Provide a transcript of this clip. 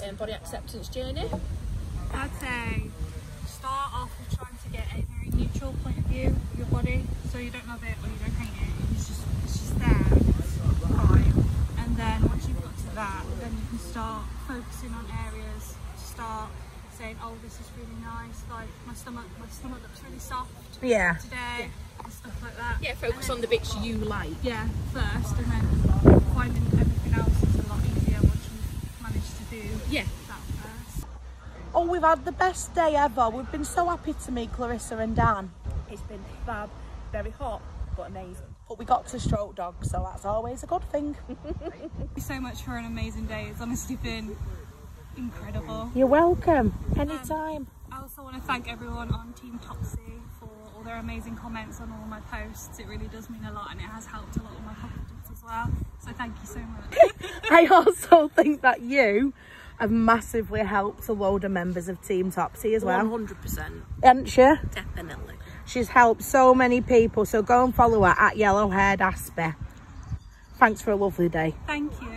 body acceptance journey? I'd say start off with trying to get a very neutral point of view of your body, so you don't love it or you don't hate it. It's just there. It's fine. And then once you've got to that, then you can start focusing on areas. Start saying, oh, this is really nice. Like my stomach looks really soft Yeah. today, and stuff like that. Yeah, focus on the bits you like. Yeah, first, and then finding everything else is a lot easier once you've managed to do that first. Oh, we've had the best day ever. We've been so happy to meet Clarissa and Dan. It's been fab, very hot, but amazing. But we got to stroke dogs, so that's always a good thing. Thank you so much for an amazing day. It's honestly been incredible. You're welcome. Anytime. I also want to thank everyone on Team Topsy for all their amazing comments on all my posts. It really does mean a lot, and it has helped a lot with my confidence as well. So thank you so much. I also think that you have massively helped a load of members of Team Topsy as well. 100%. Hasn't she? Definitely. She's helped so many people, so go and follow her at Yellow Haired Aspie. Thanks for a lovely day. Thank you.